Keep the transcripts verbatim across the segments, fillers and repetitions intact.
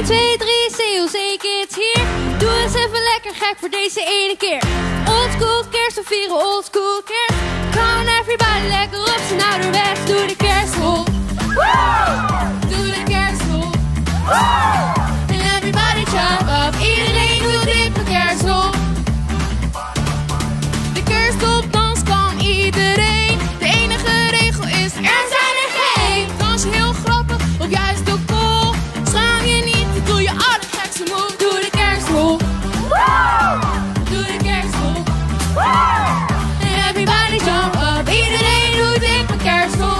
één, twee, drie, Sales, hey kids hier. Doe eens even lekker gek voor deze ene keer. Old school kerst, we vieren old school kerst. Come on everybody, lekker op z'n ouderwets. Doe de kerstrol. Doe de kerstrol. And everybody jump up. Iedereen doet dit de kerstrol. De kerstopdans kan iedereen. De enige regel is, er zijn er geen. Dans je heel grappig of juist ook cool. Schaam je niet, doe je allergekste move. Doe de kerstrol. Doe de kerstrol. And everybody jump up. Iedereen doet dit de kerstrol.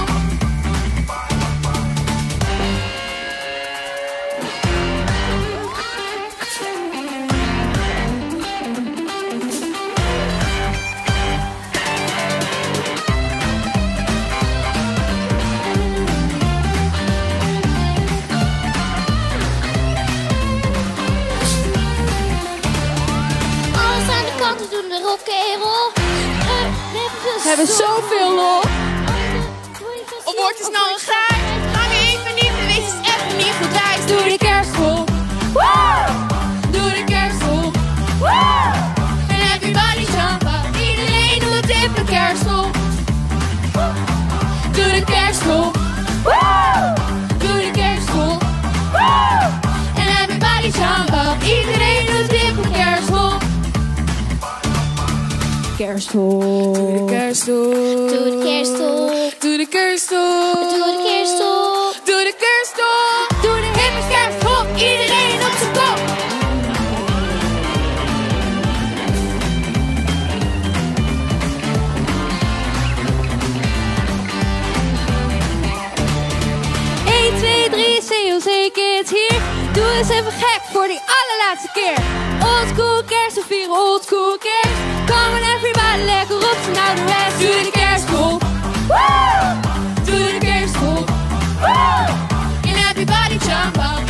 We doen de rock'n'roll. We hebben zoveel lol. Of wordt het nou een gaai? Gaan we even niet, de wees is echt niet goed wijs. Doe de kerstrol. Doe de kerstrol. And everybody jump up. Iedereen doet dit de kerstrol. Doe de kerstrol. Doe de kerstrol. And everybody jump up. Iedereen doet dit de kerstrol. Kerstol. Doe de kerstol. Doe de kerstol. Doe de kerstol. Doe de kerstol. Doe de kerstol. Doe de hippe kersthop. Iedereen op zijn kop. één, twee, drie, Sales, hey kids hier. Doe eens even gek voor die allerlaatste keer. Old school kerst, we vieren old school kerst. Come on everybody, lekker op z'n ouderwets. Doe de kerstrol. Doe de kerstrol. And everybody jump up.